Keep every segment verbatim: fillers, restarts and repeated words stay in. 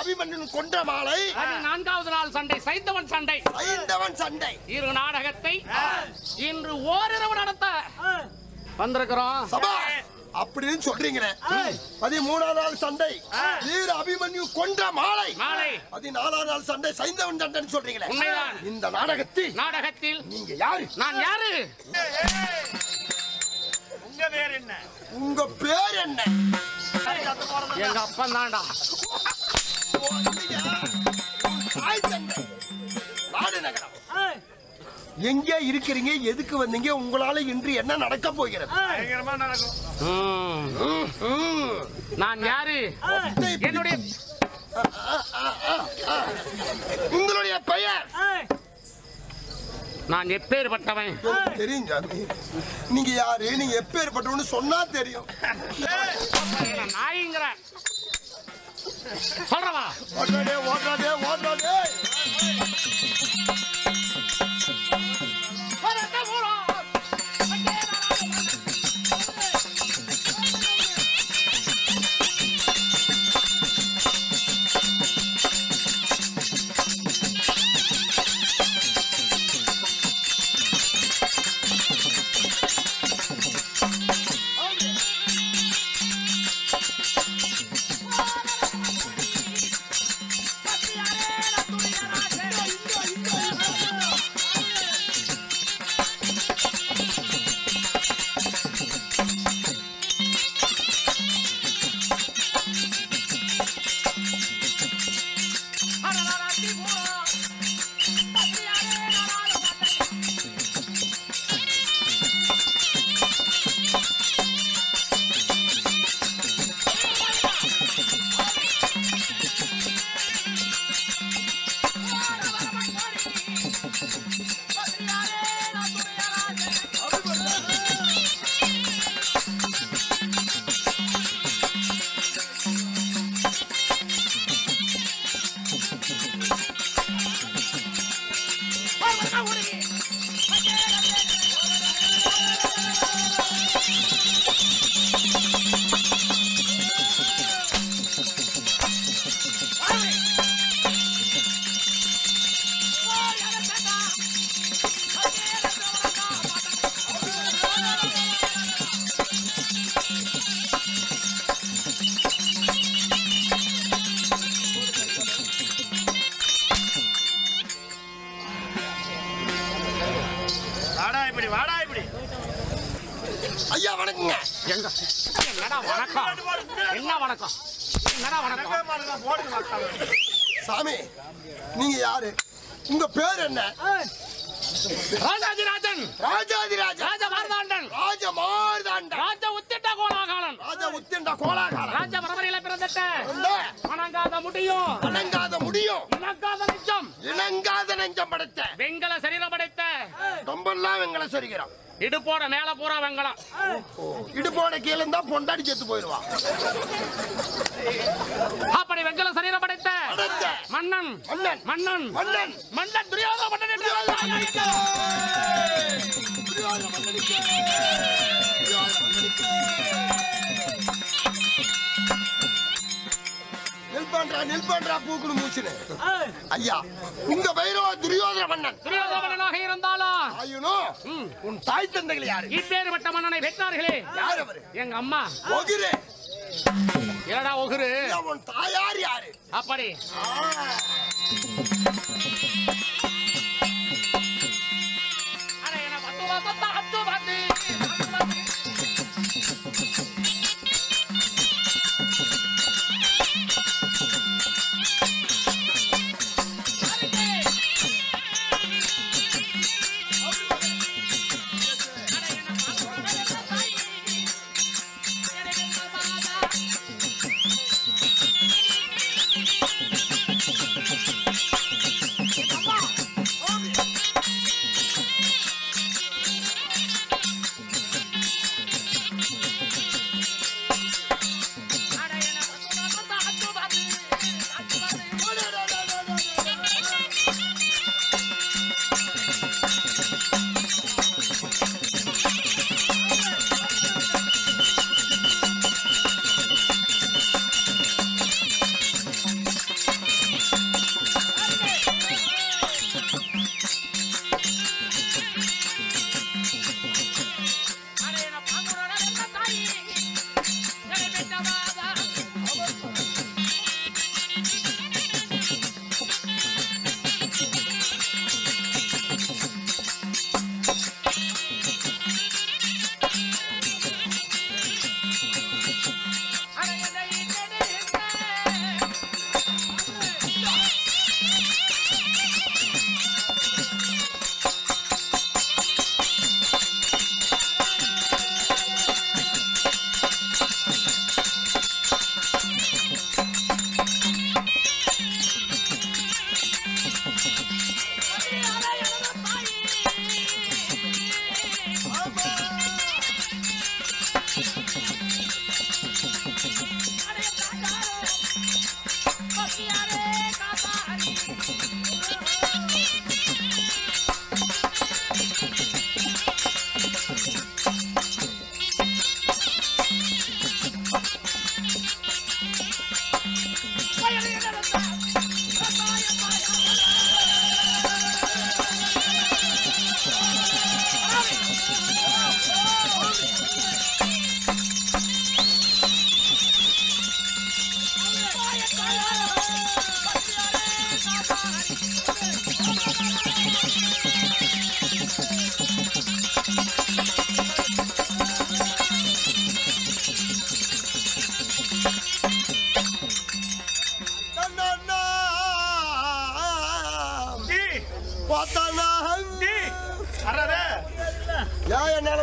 அபிமன்யு கொன்ற மாலை. நான்காவது நாள் சண்டை, சைந்தவன் சண்டை. சைந்தவன் சண்டை இரு நாடகத்தை இன்று ஓரிரவு நடத்த வந்திருக்கிறோம். சபா அப்படின்னு சொல்றீங்க. பதிமூணாம் நாள் சண்டை வீர அபிமன்யு கொன்ற மாலை. மாலை பதினாலாம் நாள் சண்டை சைந்தவன் சண்டைன்னு சொல்றீங்களே. உண்மைதான். இந்த நாடகத்தில் நாடகத்தில் நீங்க யாரு? நான் யாரு? உங்க பேர் என்ன? உங்க பேர் என்ன? எங்க அப்பன் தான்டா. நகரம் எங்கே இருக்கிறீங்க? எதுக்கு வந்தீங்க? உங்களால இன்று என்ன நடக்க போகிறது? பயங்கரமா நடக்கும். நான் யாரு? என்னுடைய உங்களுடைய பெயர்? நான் எப்பேற்பட்டவன் தெரியும் சாமி. நீங்க யாரு? நீங்க எப்பேற்பட்டவன்னு சொன்னா தெரியும். நாய்ங்கிற சொல்றவா? ஓடாதே ஓடாதே ஓடாதே. ஐயா வணக்கங்க. எங்க என்னடா வணக்கம்? என்ன வணக்கம்? என்னடா வணக்கம்? சாமி நீங்க யாரு? உங்க பேர் என்ன? ராஜாதிராஜன். ராஜாதிராஜன். ராஜ மார்தாண்டன். ராஜ மார்தாண்டன். ராஜ உத்திட்ட கோலாகாலன். ராஜ உத்திட்ட கோலாகாலன். ராஜ பரம்பரையில பிறந்துட்ட இல்ல வணங்காத முடியும் வணங்காத முடியும் இணங்காத நெஞ்சம் இணங்காத நெஞ்சம் படைத்த வெங்கல சரீரம் படைத்த ரொம்பலாம் வெங்கல சரிக்கிறோம். இடுப்போட மேல பூரா வெங்கலம். இடுப்போட கீழே இருந்தா பொண்டாடி செத்து போயிடுவான். அப்படி வெங்கல சரீரம் படைத்த மன்னன் மன்னன் மன்னன் மன்னன் மன்னன் துரியோதன மன்னன் நில்பன்றா நில்பன்றா பூக்குடு மூச்சுன்னு. ஐயா உங்க பைரவ துரியோதன மன்னன். துரியோதன மன்னனாக இருந்தாலும் ஆயுனோ உன் தாய் தந்தைகள் யாரு? இப்பேற்பட்ட மன்னனை வெட்டார்களே. யார் அவரு? எங்க அம்மா. ஒகுரு. என்னடா ஒகுரு? உன் தாயார் யாரு? அப்படி அட என்ன பத்து வருஷத்தா அச்சு பாத்து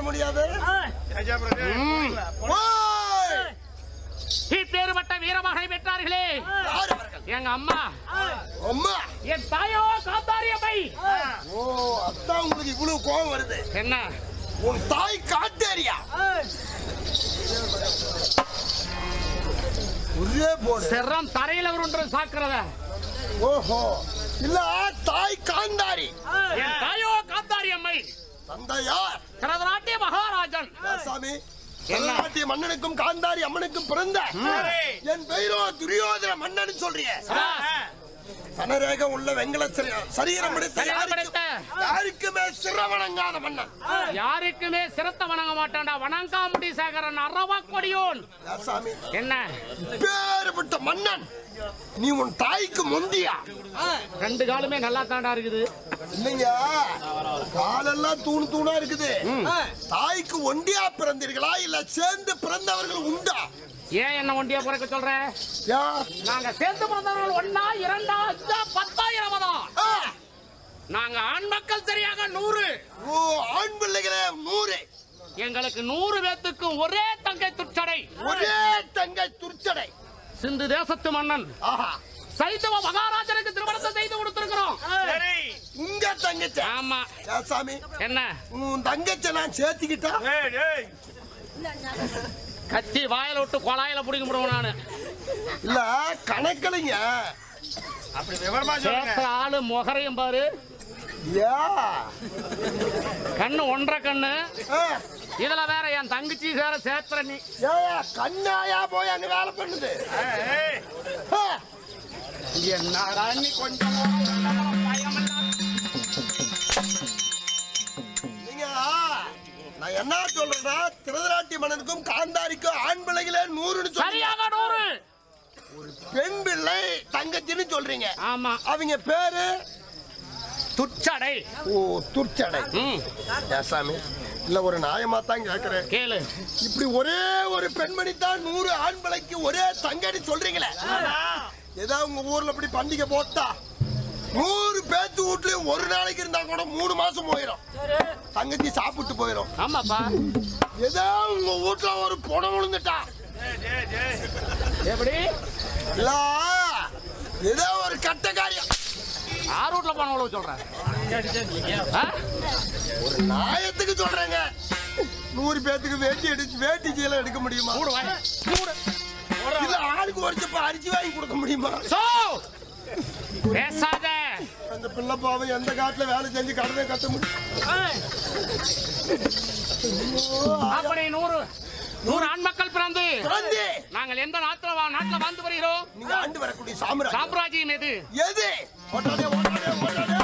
முடியாது. ராஜா பிரதர் ஓய்! இப்பேறுபட்ட வீரமகனை பெற்றார்களே யார் அவர்கள்? எங்க அம்மா அம்மா. என் தாயோ காத்தாரியம்மை. ஓ, அதான் உங்களுக்கு இவ்வளவு கோபம் வருது. என்ன உன் தாய் காட்டேரியா? ஒரே போடு. சிரம் தரையில உருண்டு சாக்குறத. ஓஹோ, இல்ல தாய் காந்தாரி. என் தாயோ காத்தாரியம்மை. தந்தையார் கரதநாட்டிய மகாராஜன். சாமி, நாட்டிய மன்னனுக்கும் காந்தாரி அம்மனுக்கும் பிறந்த என் பெயரோ துரியோதன மன்னன் சொல்றிய. கனரேக உள்ள வெங்கல சரீரம் எடுத்த யாருக்குமே சிரவணங்காத மன்னன். யாருக்குமே சிரத்த வணங்க மாட்டான்டா. வணங்காமுடி சேகரன் அரவா கொடியோன். சாமி, என்ன பேறுபட்ட மன்னன் நீ உன் தாய்க்கு முந்தியா? ரெண்டு காலுமே நல்லா தாண்டா இருக்குது. இல்லைங்க, காலெல்லாம் தூணு தூணா இருக்குது. தாய்க்கு ஒண்டியா பிறந்தீர்களா இல்ல சேர்ந்து பிறந்தவர்கள் உண்டா? ஏன் என்ன ஒண்டியா பிறக்க சொல்ற? யா, நாங்க சேர்ந்து பிறந்தவர்கள் ஒன்னா இரண்டா அஞ்சா பத்தா இருபதா? ஆ, நாங்க ஆண் மக்கள் சரியாக நூறு. ஓ, ஆண் பிள்ளைகளே நூறு. எங்களுக்கு நூறு பேத்துக்கு ஒரே தங்கை துச்சடை. ஒரே தங்கை துர்ச்சடை. சிந்து தேசத்து மன்னன் ஆஹா, சைத்தவ மகாராஜனுக்கு திருமணத்தை செய்து கொடுத்திருக்கிறோம். சரி உங்க தங்கச்சி? ஆமா. யா சாமி, என்ன உன் தங்கச்சி நான் சேர்த்துக்கிட்டா? ஏய் ஏய் கத்தி வாயில விட்டு குழாயில பிடிக்க முடியும். நானு இல்ல கணக்கலைங்க. அப்படி விவரமா சொல்லுங்க. சேர்த்த ஆளு முகரையும் பாரு. யா, கண்ணு ஒன்றரை கண்ணு. ஆ, இதுல வேற என் தங்கச்சி வேற சேர்த்துற நீ. ஏயா, கண்ணாயா போய் அங்க வேலை பண்ணுது. ஏய் ஆ, என்னடா நீ கொஞ்சம் பயம் இல்லாம. நீங்க நான் என்ன சொல்றேன்னா, திருதராட்டி மன்னனுக்கும் காந்தாரிக்கும் ஆண் பிள்ளைகளே நூறுன்னு சொல்லி சரியாக நூறு. ஒரு பெண் பிள்ளை தங்கச்சின்னு சொல்றீங்க. ஆமா. அவங்க பேரு துச்சடை. ஓ, துர்ச்சடை. ம், சாமி, இல்ல ஒரு நியாயமா தான் கேக்குறேன். கேளு. இப்படி ஒரே ஒரு பெண்மணி தான் நூறு ஆண் பிள்ளைக்கு ஒரே தங்கன்னு சொல்றீங்களே, ஏதாவது உங்க ஊர்ல இப்படி பண்டிகை போட்டா நூறு பேத்து வீட்லயும் ஒரு நாளைக்கு இருந்தா கூட மூணு மாசம் போயிடும். தங்கச்சி சாப்பிட்டு போயிடும். ஆமாப்பா. ஏதாவது உங்க வீட்டுல ஒரு புடம் விழுந்துட்டா ஏய் ஏய் எப்படி இல்ல ஏதோ ஒரு கட்ட காரியம் ஆறு வீட்டுல போன சொல்றேன். ஒரு நாயத்துக்கு சொல்றேங்க. நூறு பேத்துக்கு வேட்டி எடுத்து வேட்டி சீலை எடுக்க முடியுமா? மூடு வாய். மூடு. இல்ல ஆளுக்கு ஒரு சப்ப அரிசி வாங்கி கொடுக்க முடியுமா? சோ பேசாத. அந்த பிள்ளை பாவம் எந்த காட்டுல வேலை செஞ்சு கடனை கட்ட முடியும்? அப்படி நூறு நூறு ஆண் மக்கள் பிறந்து பிறந்து நாங்கள் எந்த நாட்டுல வா- நாட்டுல வாழ்ந்து வருகிறோம்? நீங்க ஆண்டு வரக்கூடிய சாம்ராஜ்யம் சாம்ராஜ்யம் எது? எது? ஓட்டாதே, ஓட்டாதே, ஓட்டாதே.